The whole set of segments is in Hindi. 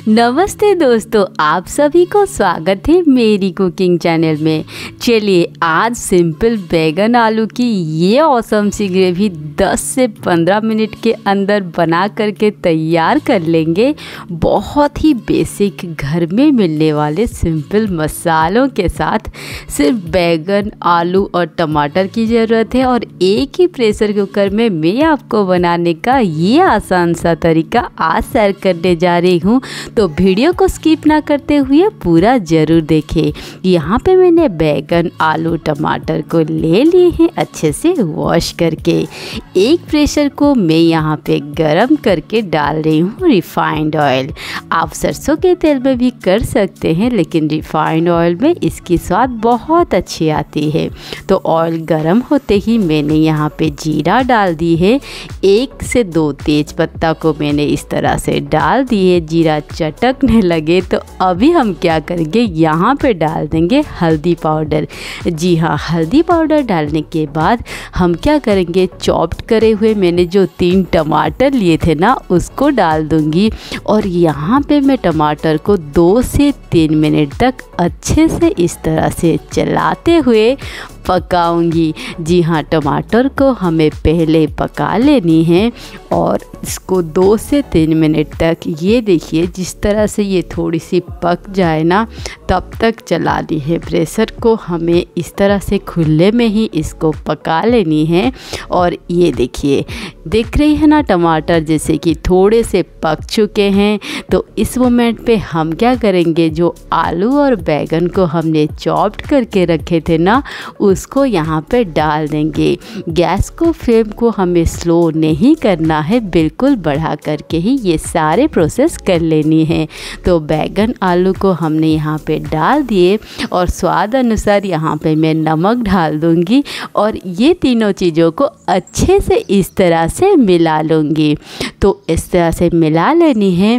नमस्ते दोस्तों, आप सभी को स्वागत है मेरी कुकिंग चैनल में। चलिए आज सिंपल बैगन आलू की ये औसम सी ग्रेवी 10 से 15 मिनट के अंदर बना करके तैयार कर लेंगे। बहुत ही बेसिक घर में मिलने वाले सिंपल मसालों के साथ सिर्फ बैगन आलू और टमाटर की ज़रूरत है और एक ही प्रेशर कुकर में मैं आपको बनाने का ये आसान सा तरीका आज शेयर करने जा रही हूँ। तो वीडियो को स्किप ना करते हुए पूरा ज़रूर देखें। यहाँ पे मैंने बैगन आलू टमाटर को ले लिए हैं अच्छे से वॉश करके। एक प्रेशर को मैं यहाँ पे गरम करके डाल रही हूँ रिफाइंड ऑयल। आप सरसों के तेल में भी कर सकते हैं, लेकिन रिफाइंड ऑयल में इसकी स्वाद बहुत अच्छी आती है। तो ऑयल गरम होते ही मैंने यहाँ पे जीरा डाल दी है। 1 से 2 तेज पत्ता को मैंने इस तरह से डाल दिए। जीरा चटकने लगे तो अभी हम क्या करेंगे, यहाँ पे डाल देंगे हल्दी पाउडर। जी हाँ, हल्दी पाउडर डालने के बाद हम क्या करेंगे, चॉप्ड करे हुए मैंने जो 3 टमाटर लिए थे ना उसको डाल दूँगी और यहाँ पे मैं टमाटर को 2 से 3 मिनट तक अच्छे से इस तरह से चलाते हुए पकाऊंगी। जी हाँ, टमाटर को हमें पहले पका लेनी है और इसको 2 से 3 मिनट तक, ये देखिए जिस तरह से ये थोड़ी सी पक जाए ना तब तक चलानी है। प्रेशर को हमें इस तरह से खुले में ही इसको पका लेनी है। और ये देखिए, देख रही है ना टमाटर जैसे कि थोड़े से पक चुके हैं। तो इस मोमेंट पे हम क्या करेंगे, जो आलू और बैगन को हमने चॉप्ड करके रखे थे ना उसको यहाँ पे डाल देंगे। गैस को फ्लेम को हमें स्लो नहीं करना है, बिल्कुल बढ़ा करके ही ये सारे प्रोसेस कर लेनी है। तो बैगन आलू को हमने यहाँ पे डाल दिए और स्वाद अनुसार यहाँ पे मैं नमक डाल दूँगी और ये तीनों चीज़ों को अच्छे से इस तरह से मिला लूँगी। तो इस तरह से मिला लेनी है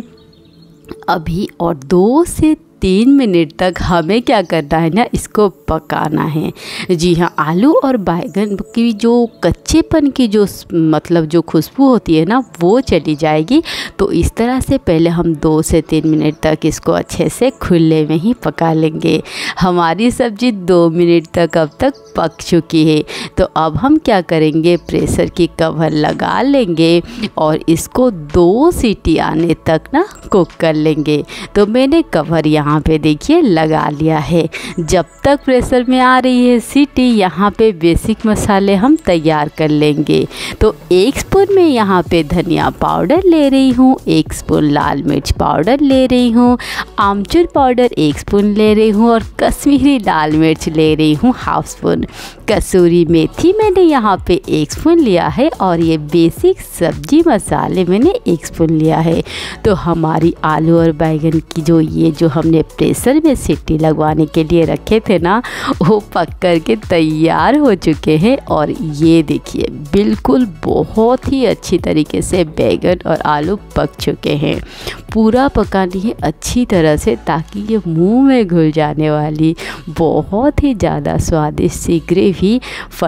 अभी और 2 से 3 मिनट तक हमें क्या करना है ना, इसको पकाना है। जी हाँ, आलू और बैगन की जो कच्चेपन की जो मतलब जो खुशबू होती है ना वो चली जाएगी। तो इस तरह से पहले हम 2 से 3 मिनट तक इसको अच्छे से खुले में ही पका लेंगे। हमारी सब्ज़ी 2 मिनट तक अब तक पक चुकी है। तो अब हम क्या करेंगे, प्रेशर की कवर लगा लेंगे और इसको 2 सीटी आने तक ना कुक कर लेंगे। तो मैंने कवर यहाँ पे देखिए लगा लिया है। जब तक प्रेशर में आ रही है सीटी, यहाँ पे बेसिक मसाले हम तैयार कर लेंगे। तो 1 स्पून में यहाँ पे धनिया पाउडर ले रही हूँ, 1 स्पून लाल मिर्च पाउडर ले रही हूँ, आमचूर पाउडर 1 स्पून ले रही हूँ और कश्मीरी लाल मिर्च ले रही हूँ ½ स्पून। कसूरी मेथी मैंने यहाँ पे 1 स्पून लिया है और ये बेसिक सब्जी मसाले मैंने 1 स्पून लिया है। तो हमारी आलू और बैगन की ये जो हमने प्रेशर में सीटी लगवाने के लिए रखे थे ना वो पक कर के तैयार हो चुके हैं। और ये देखिए बिल्कुल बहुत ही अच्छी तरीके से बैगन और आलू पक चुके हैं। पूरा पकानी है अच्छी तरह से ताकि ये मुंह में घुल जाने वाली बहुत ही ज़्यादा स्वादिष्ट सी ग्रेवी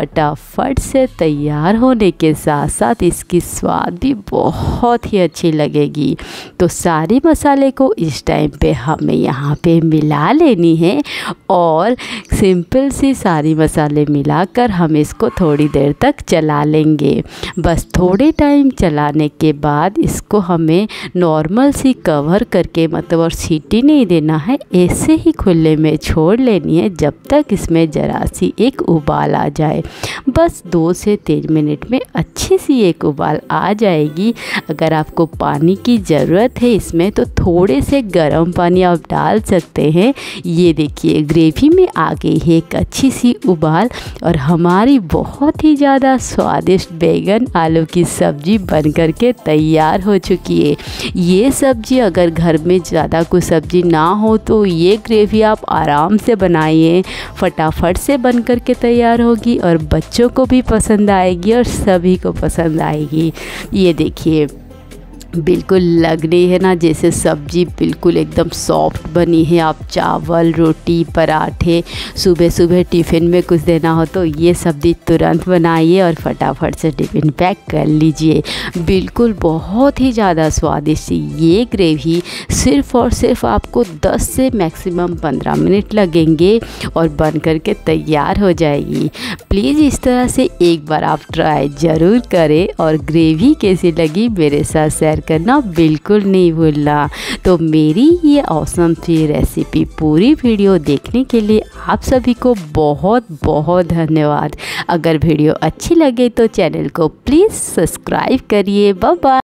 फटाफट से तैयार होने के साथ साथ इसकी स्वाद भी बहुत ही अच्छी लगेगी। तो सारे मसाले को इस टाइम पे हमें यहाँ पे मिला लेनी है और सिंपल सी सारी मसाले मिलाकर हम इसको थोड़ी देर तक चला लेंगे। बस थोड़े टाइम चलाने के बाद इसको हमें नॉर्मल सी कवर करके मतलब और सीटी नहीं देना है, ऐसे ही खुले में छोड़ लेनी है जब तक इसमें ज़रा सी एक उबाल आ जाए। बस 2 से 3 मिनट में अच्छी सी एक उबाल आ जाएगी। अगर आपको पानी की ज़रूरत है इसमें तो थोड़े से गर्म पानी आप डाल सकते हैं। ये देखिए ग्रेवी में आ गई है एक अच्छी सी उबाल और हमारी बहुत ही ज़्यादा स्वादिष्ट बैगन आलू की सब्ज़ी बनकर के तैयार हो चुकी है। ये सब्ज़ी अगर घर में ज़्यादा कुछ सब्ज़ी ना हो तो ये ग्रेवी आप आराम से बनाइए, फटाफट से बनकर के तैयार होगी और बच्चों को भी पसंद आएगी और सभी को पसंद आएगी। ये देखिए बिल्कुल लग रही है ना जैसे सब्जी बिल्कुल एकदम सॉफ्ट बनी है। आप चावल, रोटी, पराठे सुबह सुबह टिफ़िन में कुछ देना हो तो ये सब्ज़ी तुरंत बनाइए और फटाफट से टिफ़िन पैक कर लीजिए। बिल्कुल बहुत ही ज़्यादा स्वादिष्ट ये ग्रेवी सिर्फ़ और सिर्फ आपको 10 से मैक्सिमम 15 मिनट लगेंगे और बन कर के तैयार हो जाएगी। प्लीज़ इस तरह से एक बार आप ट्राई ज़रूर करें और ग्रेवी कैसी लगी मेरे साथ शेयर करना बिल्कुल नहीं भूलना। तो मेरी ये ऑसम सी रेसिपी पूरी वीडियो देखने के लिए आप सभी को बहुत बहुत धन्यवाद। अगर वीडियो अच्छी लगे तो चैनल को प्लीज़ सब्सक्राइब करिए। Bye bye.